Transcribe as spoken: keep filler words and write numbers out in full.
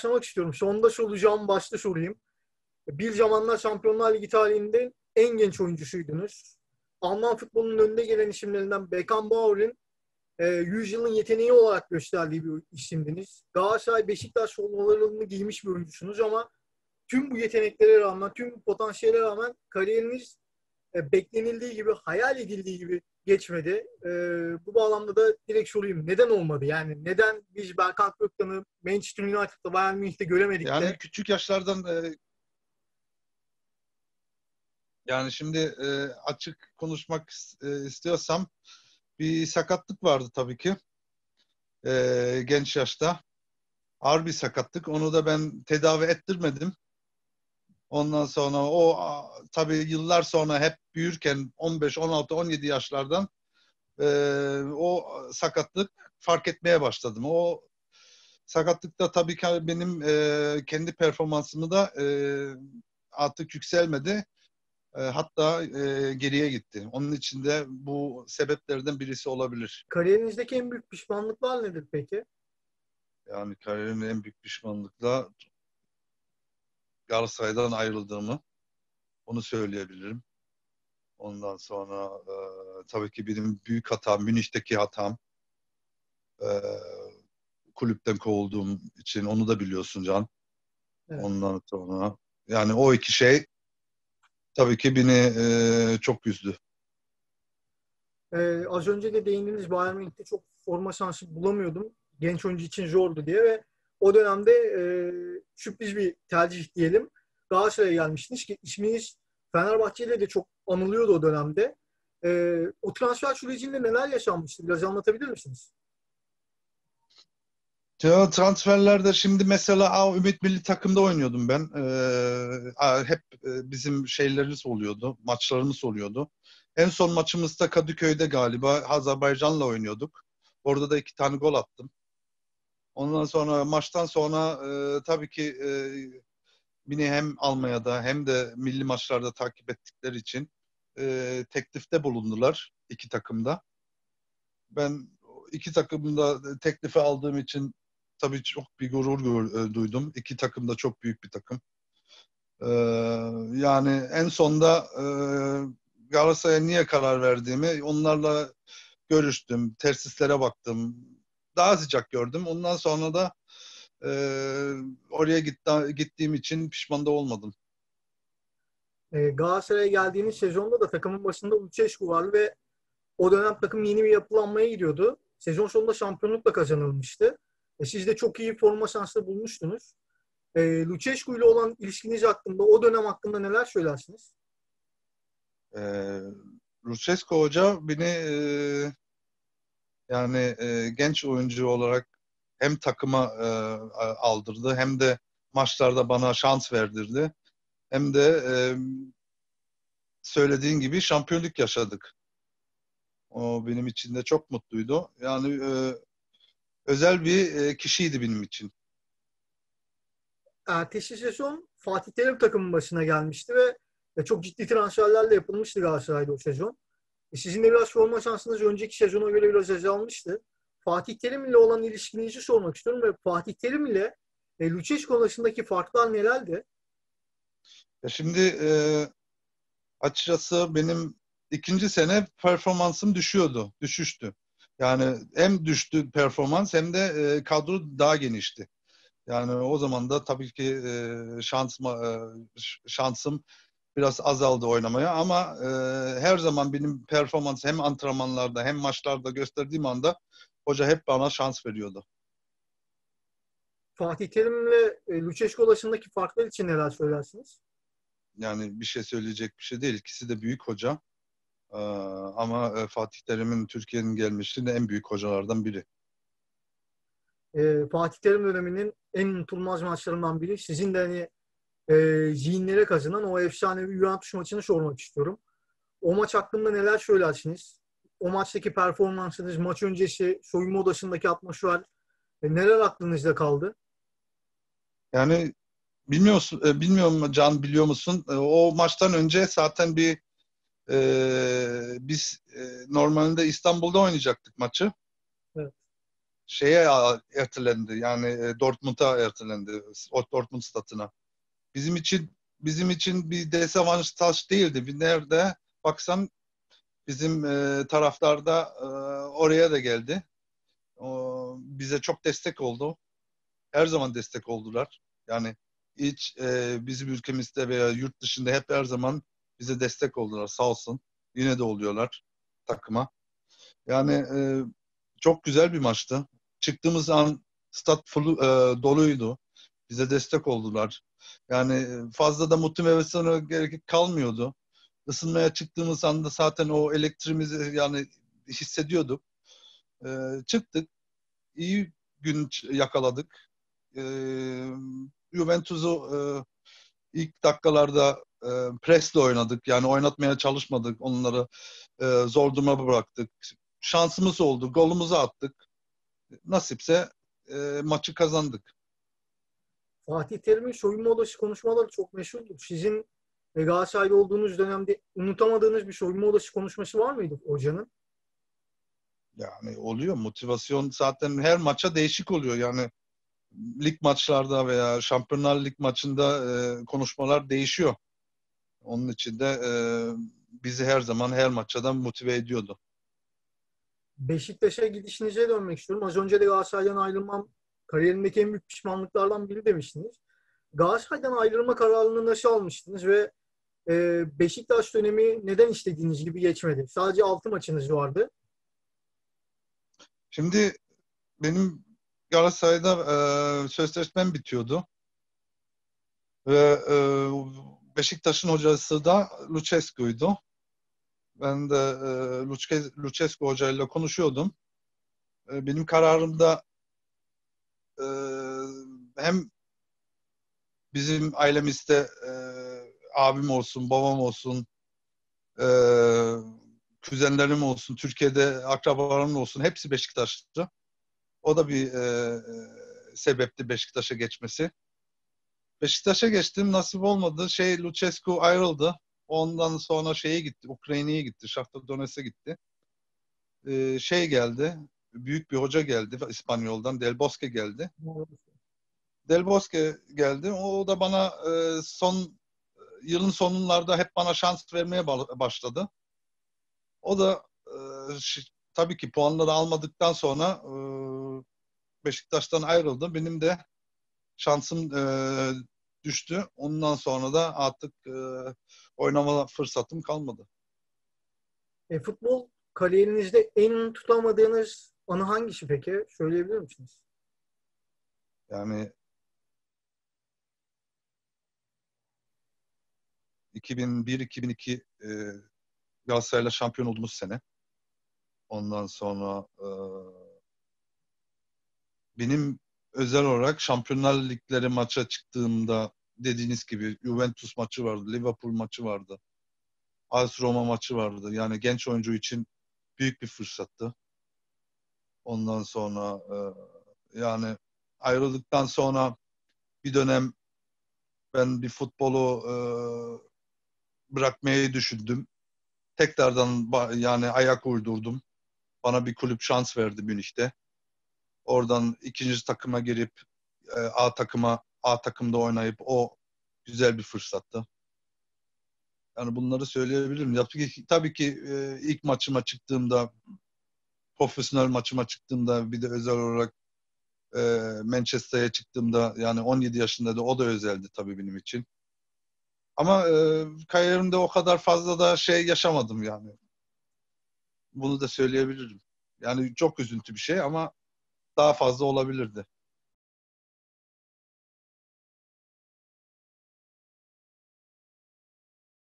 başlamak istiyorum. Sondaş olacağım, başta sorayım. Bir zamanlar Şampiyonlar Ligi tarihinde en genç oyuncusuydunuz. Alman futbolunun önde gelen isimlerinden Beckenbauer'in e, yüzyılın yeteneği olarak gösterdiği bir isimdiniz. Galatasaray, Beşiktaş formalarını giymiş bir oyuncusunuz ama tüm bu yeteneklere rağmen, tüm bu potansiyele rağmen kariyeriniz e, beklenildiği gibi, hayal edildiği gibi geçmedi. E, bu bağlamda da direkt sorayım. Neden olmadı? Yani neden biz Berkant Gökmen'i Manchester United'da, Bayern Münih'te göremedik Yani de? küçük yaşlardan e, yani şimdi e, açık konuşmak e, istiyorsam bir sakatlık vardı tabii ki e, genç yaşta. Ağır bir sakatlık. Onu da ben tedavi ettirmedim. Ondan sonra o a, tabii yıllar sonra hep büyürken on beş, on altı, on yedi yaşlardan e, o sakatlık fark etmeye başladım. O sakatlıkta tabii ki benim e, kendi performansımı da e, artık yükselmedi. E, hatta e, geriye gitti. Onun için de bu sebeplerden birisi olabilir. Kariyerinizdeki en büyük pişmanlıklar nedir peki? Yani kariyerimin en büyük pişmanlıkla Galatasaray'dan ayrıldığımı, onu söyleyebilirim. Ondan sonra e, tabii ki benim büyük hatam, Münih'teki hatam. E, kulüpten kovulduğum için, onu da biliyorsun Can. Evet. Ondan sonra yani o iki şey tabii ki beni e, çok üzdü. Ee, az önce de değindiniz, Bayern Münih'te çok forma şansı bulamıyordum. Genç oyuncu için zordu diye ve o dönemde e, sürpriz bir tercih diyelim. Galatasaray'a gelmiştiniz ki isminiz Fenerbahçe'yle de çok anılıyordu o dönemde. E, o transfer sürecinde neler yaşanmıştı? Biraz anlatabilir misiniz? Ya, transferlerde şimdi mesela a, Ümit Milli Takım'da oynuyordum ben. Ee, a, hep e, bizim şeylerimiz oluyordu, maçlarımız oluyordu. En son maçımızda Kadıköy'de galiba Azerbaycan'la oynuyorduk. Orada da iki tane gol attım. Ondan sonra maçtan sonra e, tabii ki e, beni hem Almanya'da hem de milli maçlarda takip ettikleri için e, teklifte bulundular iki takımda. Ben iki takımda teklifi aldığım için tabii çok bir gurur gör- duydum. İki takım da çok büyük bir takım. Ee, yani en sonda e, Galatasaray'a niye karar verdiğimi onlarla görüştüm. Tesislere baktım. Daha sıcak gördüm. Ondan sonra da e, oraya gitti, gittiğim için pişman da olmadım. E, Galatasaray'a geldiğiniz sezonda da takımın başında Lucescu vardı ve o dönem takım yeni bir yapılanmaya gidiyordu. Sezon sonunda şampiyonluk da kazanılmıştı. E, siz de çok iyi forma şansı bulmuştunuz. E, Lucescu ile olan ilişkiniz hakkında, o dönem hakkında neler söylersiniz? Ee, Lucescu Hoca beni e, yani e, genç oyuncu olarak hem takıma e, aldırdı hem de maçlarda bana şans verdirdi. Hem de e, söylediğin gibi şampiyonluk yaşadık. O benim için de çok mutluydu. Yani e, özel bir e, kişiydi benim için. Ertesi sezon Fatih Terim takımın başına gelmişti ve e, çok ciddi transferlerle yapılmıştı Galatasaray'da o sezon. E, sizin de biraz forma şansınız önceki sezona göre biraz azalmıştı. Fatih Terim ile olan ilişkinizi sormak istiyorum ve Fatih Terim ile e, Lucescu arasındaki farklar nelerdi? Ya şimdi e, açıkçası benim ikinci sene performansım düşüyordu, düşüştü. Yani hem düştü performans hem de e, kadro daha genişti. Yani o zaman da tabii ki e, şansıma, e, şansım biraz azaldı oynamaya ama e, her zaman benim performans hem antrenmanlarda hem maçlarda gösterdiğim anda hoca hep bana şans veriyordu. Fatih Terim ile e, Lucescu arasındaki farklar için neler söylersiniz? Yani bir şey söyleyecek bir şey değil. İkisi de büyük hoca. Ee, ama e, Fatih Terim'in Türkiye'nin gelmişi de en büyük hocalardan biri. E, Fatih Terim döneminin en unutulmaz maçlarından biri. Sizin de hani e, zihinlere kazınan o efsanevi Juventus maçını sormak istiyorum. O maç hakkında neler söylersiniz? O maçtaki performansınız, maç öncesi soyunma odasındaki atmosfer e, neler aklınızda kaldı? Yani bilmiyorsun, e, bilmiyorum Can, biliyor musun? E, o maçtan önce zaten bir e, biz e, normalde İstanbul'da oynayacaktık maçı. Evet. şeye ertelendi. Yani e, Dortmund'a ertelendi. O Dortmund statına. Bizim için bizim için bir dezavantaj değildi. Bir nerede baksan bizim e, taraftar da e, oraya da geldi. O, bize çok destek oldu. Her zaman destek oldular. Yani hiç e, bizim ülkemizde veya yurt dışında hep her zaman bize destek oldular. Sağ olsun. Yine de oluyorlar takıma. Yani e, çok güzel bir maçtı. Çıktığımız an stat full, e, doluydu. Bize destek oldular. Yani e, fazla da motivasyona gerek kalmıyordu. Isınmaya çıktığımız anda zaten o elektriğimizi yani hissediyorduk. E, çıktık. İyi gün yakaladık. E, Juventus'u e, ilk dakikalarda e, presle oynadık. Yani oynatmaya çalışmadık. Onları e, zor duruma bıraktık. Şansımız oldu. Golümüzü attık. Nasipse e, maçı kazandık. Fatih Terim'in soyunma odası konuşmaları çok meşhurdur. Sizin e, Galatasaray'da olduğunuz dönemde unutamadığınız bir soyunma odası konuşması var mıydı hocanın? Yani oluyor. Motivasyon zaten her maça değişik oluyor. Yani lig maçlarda veya Şampiyonlar Lig maçında e, konuşmalar değişiyor. Onun için de e, bizi her zaman her maçadan motive ediyordu. Beşiktaş'a gidişinize dönmek istiyorum. Az önce de Galatasaray'dan ayrılmam kariyerimdeki en büyük pişmanlıklardan biri demiştiniz. Galatasaray'dan ayrılma kararını nasıl almıştınız ve e, Beşiktaş dönemi neden istediğiniz gibi geçmedi? Sadece altı maçınız vardı. Şimdi benim Galatasaray'da e, sözleşmem bitiyordu. Ve e, Beşiktaş'ın hocası da Lucescu'ydu. Ben de e, Lucescu hocayla konuşuyordum. E, benim kararımda e, hem bizim ailemizde e, abim olsun, babam olsun, e, kuzenlerim olsun, Türkiye'de akrabalarım olsun hepsi Beşiktaşlı. O da bir e, sebepti Beşiktaş'a geçmesi. Beşiktaş'a geçtim, nasip olmadı. Şey Lucescu ayrıldı. Ondan sonra şeye gitti, Ukrayna'ya gitti, Shakhtar Donetsk'e gitti. E, şey geldi, büyük bir hoca geldi İspanyol'dan, Del Bosque geldi. Del Bosque geldi. O da bana e, son yılın sonlarda hep bana şans vermeye başladı. O da e, tabii ki puanları almadıktan sonra e, Beşiktaş'tan ayrıldı. Benim de şansım e, düştü. Ondan sonra da artık e, oynama fırsatım kalmadı. E, futbol kariyerinizde en tutamadığınız anı hangisi peki? Söyleyebilir misiniz? Yani iki bin bir iki bin iki e, Galatasaray'la şampiyon olduğumuz sene. Ondan sonra e, benim özel olarak Şampiyonlar Ligleri maça çıktığımda dediğiniz gibi Juventus maçı vardı, Liverpool maçı vardı, A S Roma maçı vardı. Yani genç oyuncu için büyük bir fırsattı. Ondan sonra e, yani ayrıldıktan sonra bir dönem ben bir futbolu e, bırakmayı düşündüm. Tekrardan yani ayak uydurdum. Bana bir kulüp şans verdi Münih'te. Oradan ikinci takıma girip e, A takıma A takımda oynayıp o güzel bir fırsattı. Yani bunları söyleyebilirim. Tabii ki, tabii ki e, ilk maçıma çıktığımda, profesyonel maçıma çıktığımda bir de özel olarak e, Manchester'ya çıktığımda yani on yedi yaşında da o da özeldi tabii benim için. Ama e, kariyerimde o kadar fazla da şey yaşamadım yani. Bunu da söyleyebilirim. Yani çok üzüntü bir şey ama daha fazla olabilirdi.